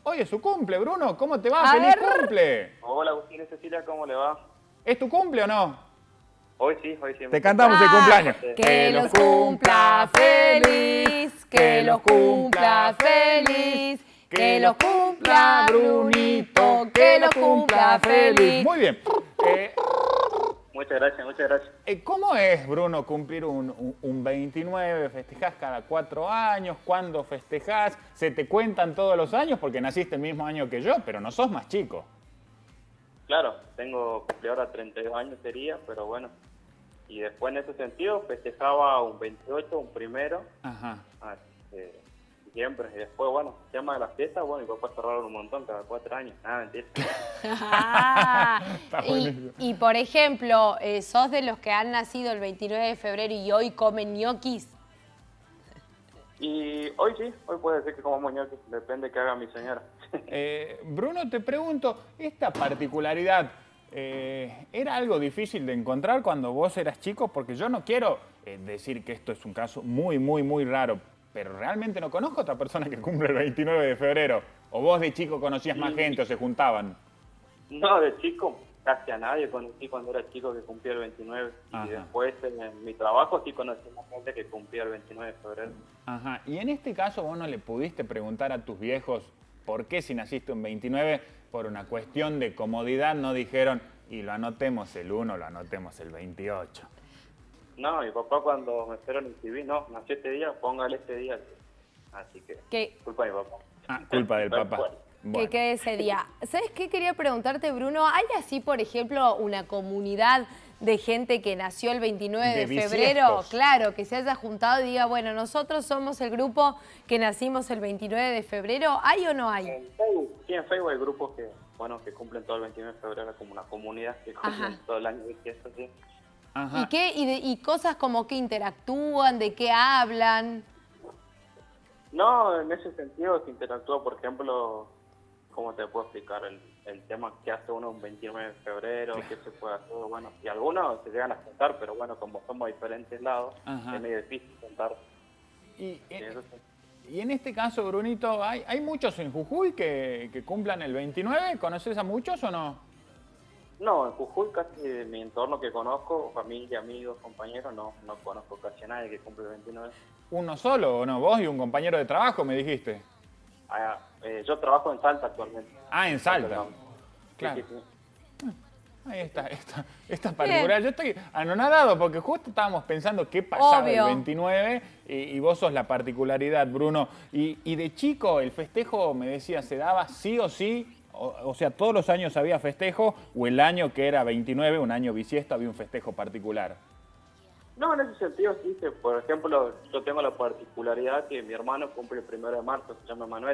Hoy es su cumple, Bruno. ¿Cómo te va? A ¡Feliz ver. cumple! Hola Agustín y Cecilia, ¿cómo le va? ¿Es tu cumple o no? Hoy sí, hoy sí. Te cantamos el cumpleaños. Que los cumpla feliz, que los cumpla feliz, que los cumpla Brunito, que los cumpla feliz. Muy bien. Muchas gracias, muchas gracias. ¿Cómo es, Bruno, cumplir un 29? ¿Festejás cada 4 años? ¿Cuándo festejás? ¿Se te cuentan todos los años? Porque naciste el mismo año que yo, pero no sos más chico. Claro, cumplí ahora 32 años sería, pero bueno. Y después en ese sentido festejaba un 28, un primero. Ajá. Siempre. Y después, bueno, el tema de las fiestas, bueno, y papá cerraron un montón cada 4 años. Nada, mentira. Está buenísimo. Y por ejemplo, ¿sos de los que han nacido el 29 de febrero y hoy comen ñoquis? Y hoy sí, hoy puede ser que comamos ñoquis, depende que haga mi señora. Bruno, te pregunto, esta particularidad, ¿era algo difícil de encontrar cuando vos eras chico? Porque yo no quiero decir que esto es un caso muy raro, pero realmente no conozco a otra persona que cumple el 29 de febrero. ¿O vos de chico conocías más gente o se juntaban? No, de chico casi a nadie conocí cuando era chico que cumplía el 29. Ajá. Y después en mi trabajo sí conocí más gente que cumplía el 29 de febrero. Ajá. Y en este caso vos no le pudiste preguntar a tus viejos por qué si naciste un 29, por una cuestión de comodidad no dijeron y lo anotemos el 1, lo anotemos el 28. No, mi papá cuando me fueron en TV, no, nació este día, póngale este día. Así que, ¿Qué? culpa de mi papá. Ah, culpa del Tal papá. cual. Que Bueno. quede ese día. ¿Sabes qué quería preguntarte, Bruno? ¿Hay así, por ejemplo, una comunidad de gente que nació el 29 de febrero? bisiestos. Claro, que se haya juntado y diga, bueno, nosotros somos el grupo que nacimos el 29 de febrero. ¿Hay o no hay? En Facebook, sí, en Facebook hay grupos que, bueno, que cumplen todo el 29 de febrero, como una comunidad que cumplen todo el año de fiesta, sí. Ajá. ¿Y qué? Y cosas como que interactúan, de qué hablan. No, en ese sentido se interactúa, por ejemplo, ¿cómo te puedo explicar? El tema que hace uno un 29 de febrero, qué se puede hacer, bueno, y algunos se llegan a contar, pero bueno, como somos de diferentes lados, Ajá. es medio difícil contar. Y, Eso sí. y en este caso, Brunito, ¿hay muchos en Jujuy que cumplan el 29? ¿Conoces a muchos o no? No, en Jujuy casi de mi entorno que conozco, familia, amigos, compañeros, no conozco casi a nadie que cumple el 29. ¿Uno solo o no? Vos y un compañero de trabajo, me dijiste. Yo trabajo en Salta actualmente. Ah, en Salta. Sí, Claro. sí, sí. Ahí está, esta particular. Yo estoy anonadado porque justo estábamos pensando qué pasaba Obvio. el 29 y vos sos la particularidad, Bruno. Y de chico el festejo, me decía, se daba sí o sí, o sea, todos los años había festejo o el año que era 29, un año bisiesto, había un festejo particular. No, en ese sentido sí, que por ejemplo, yo tengo la particularidad que mi hermano cumple el 1 de marzo, se llama Manuel.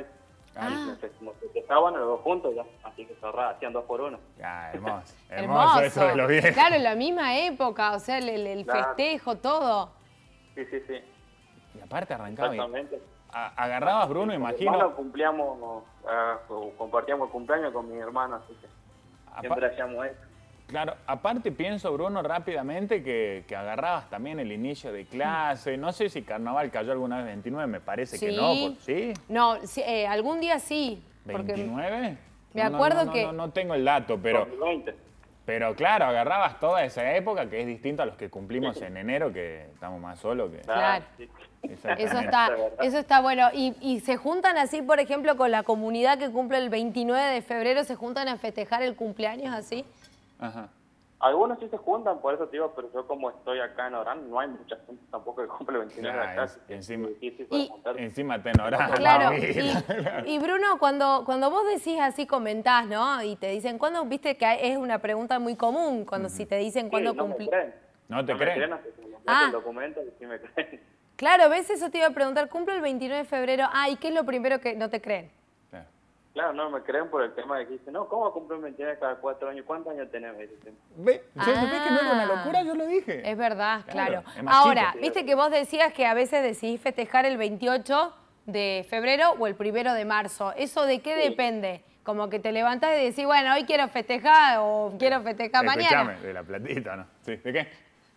Nos festejaban los dos juntos ya, así que hacían 2 por 1. Ah, hermoso. Hermoso eso de los viejos. Claro, en la misma época, o sea, el Claro. festejo, todo. Sí, sí, sí. Y aparte arrancaba bien. Exactamente. Agarrabas, Bruno, Con mi imagino. hermano compartíamos el cumpleaños con mi hermano, así que siempre hacíamos eso. Claro, aparte pienso, Bruno, rápidamente que agarrabas también el inicio de clase. No sé si Carnaval cayó alguna vez 29, me parece que no. ¿Sí? No, sí, algún día sí. porque ¿29? me acuerdo que... No tengo el dato, pero 2020. claro, agarrabas toda esa época que es distinta a los que cumplimos en enero, que estamos más solos que... Claro. Sí. Exactamente. Eso está bueno. Y se juntan así, por ejemplo, con la comunidad que cumple el 29 de febrero, ¿se juntan a festejar el cumpleaños así? Ajá. Algunos sí se juntan, por eso te digo, pero yo como estoy acá en Orán, no hay mucha gente tampoco que cumple el 29 de acá. así que encima- es difícil para juntarse. Encima te enorás. Claro, mamita. y Bruno, cuando vos decís así, comentás, ¿no? Y te dicen, ¿cuándo? Viste que es una pregunta muy común, cuando si te dicen cuándo Sí, no me cumplís. creen. ¿No te me creen? creen hasta que me Ah. el documento y sí me creen. Claro, ¿ves? Eso te iba a preguntar, cumple el 29 de febrero, ¿y qué es lo primero que no te creen? Claro. Claro, no me creen por el tema de que dicen, no, ¿cómo cumple el 29 cada 4 años? ¿Cuántos años tenemos? Y dicen, ¿Ves que no era una locura? Yo lo dije. Es verdad, Claro, claro. es más Ahora, chico. viste que vos decías que a veces decidís festejar el 28 de febrero o el 1 de marzo. ¿Eso de qué depende? Como que te levantás y decís, bueno, hoy quiero festejar o quiero festejar mañana. Escuchame, de la platita, ¿no? Sí, ¿de qué?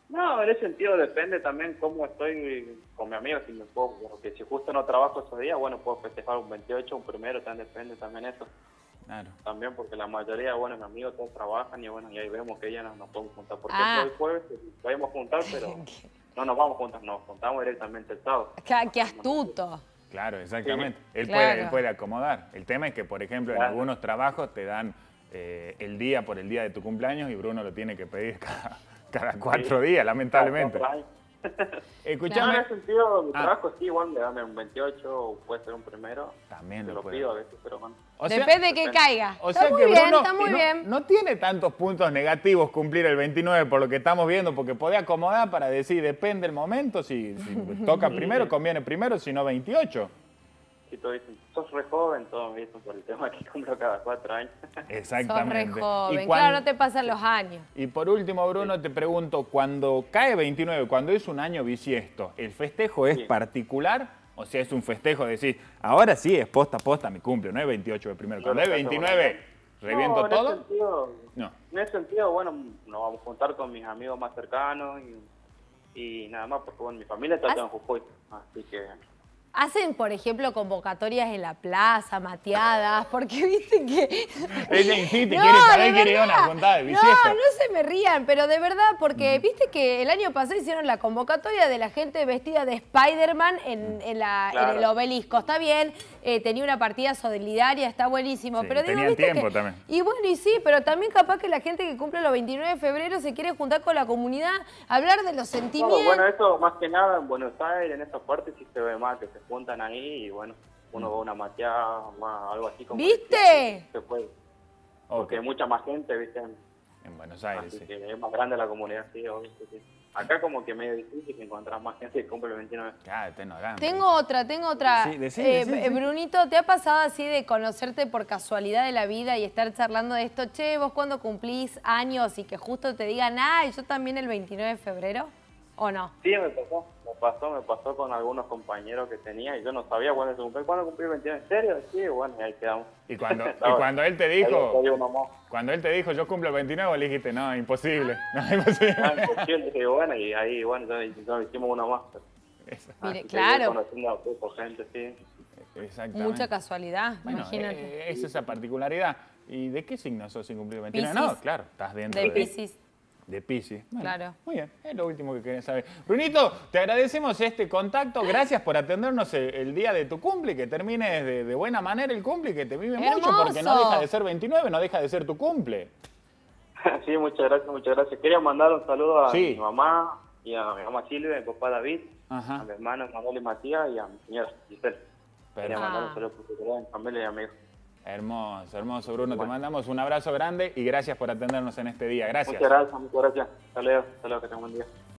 No, en ese sentido depende también cómo estoy con mi amigo, si me puedo, porque si justo no trabajo esos días, bueno, puedo festejar un 28, un primero, también depende también eso. Claro. También porque la mayoría, bueno, mis amigos todos trabajan y bueno, y ahí vemos que ya no nos podemos juntar. Porque Ah. el jueves podemos juntar, pero no nos vamos juntar, nos juntamos directamente el sábado. Qué astuto. Claro, exactamente. Él Claro. puede acomodar. El tema es que, por ejemplo, en Claro. algunos trabajos te dan el día por el día de tu cumpleaños y Bruno lo tiene que pedir cada 4 días, lamentablemente. No, en Escuchame. ese sentido, mi Ah. trabajo sí, igual me dan un 28 o puede ser un primero. También Te lo lo puede. pido a veces, pero bueno. O sea- Depende de que caiga. O Está sea muy que bien, Bruno está muy no, bien. no tiene tantos puntos negativos cumplir el 29 por lo que estamos viendo, porque puede acomodar para decir, depende el momento, si toca primero, conviene primero, si no 28. Si todos dicen, sos re joven, todos me dicen por el tema que cumplo cada 4 años. Sos re Exactamente. joven. Y Claro, no te pasan los años. Y por último, Bruno, te pregunto, cuando cae 29, cuando es un año bisiesto, ¿el festejo es Sí. particular? O sea, es un festejo de decir, ahora sí es posta a posta mi cumple, no es 28 de primero. Cuando es 29, ¿reviento No, todo? No. En ese sentido, bueno, nos vamos a juntar con mis amigos más cercanos y nada más, porque bueno, mi familia está en Jujuy, así que... Hacen, por ejemplo, convocatorias en la plaza, mateadas, porque viste que... Ella insiste, No, quiere saber, de quiere ir a verdad. una juntada de No, bisiesto. no se me rían, pero de verdad, porque viste que el año pasado hicieron la convocatoria de la gente vestida de Spider-Man en el Claro. obelisco. Está bien, tenía una partida solidaria, está buenísimo. Sí, pero digo, tenían viste tiempo que, también. Y bueno, y sí, pero también capaz que la gente que cumple los 29 de febrero se quiere juntar con la comunidad, hablar de los sentimientos. No, bueno, eso más que nada en Buenos Aires, en esa parte sí se ve más, que se juntan ahí y bueno, uno va a una mateada, algo así como... ¿Viste? Se puede. Ok. Porque hay mucha más gente, ¿viste? En Buenos Aires, Así sí. que es más grande la comunidad, sí, obvio que sí. Acá como que medio difícil encontrar más gente que cumple el 29. Claro, está ignorante. Tengo otra. Sí, decí. Brunito, ¿te ha pasado así de conocerte por casualidad de la vida y estar charlando de esto? Che, vos cuando cumplís años y que justo te digan, y yo también el 29 de febrero, ¿o no? Sí, me pasó con algunos compañeros que tenía y yo no sabía cuándo se cumplía. ¿Cuándo cumplí el 29? ¿En serio? Sí, bueno, y ahí quedamos. Y cuando él te dijo, Ahí uno más. cuando él te dijo, yo cumplo el 29, vos le dijiste, no, imposible. No, imposible. Imposible, dije, bueno, y ahí, bueno, ya hicimos uno más. Eso, Mire, Así que claro. conociendo a poca gente, sí. exactamente. Mucha casualidad, Bueno, imagínate. es esa particularidad. ¿Y de qué signo sos sin cumplir 29? Piscis. No, claro, estás dentro De Piscis. De Piscis. Bueno, Claro. Muy bien, es lo último que quería saber. Brunito, te agradecemos este contacto. Gracias por atendernos el día de tu cumple, que termines de buena manera el cumple y que te vive mucho, porque no ¡Hermoso! deja de ser 29, no deja de ser tu cumple. Sí, muchas gracias, muchas gracias. Quería mandar un saludo a Sí. mi mamá y a mi mamá Silvia, a mi papá David, Ajá. a mi hermano Manuel y Matías y a mi señora Giselle. Quería mandar un Ah. saludo por mi familia y amigos. Hermoso, hermoso, Bruno. Te Bueno. mandamos un abrazo grande y gracias por atendernos en este día. Gracias. Muchas gracias, muchas gracias. Hasta luego, que tengan un buen día.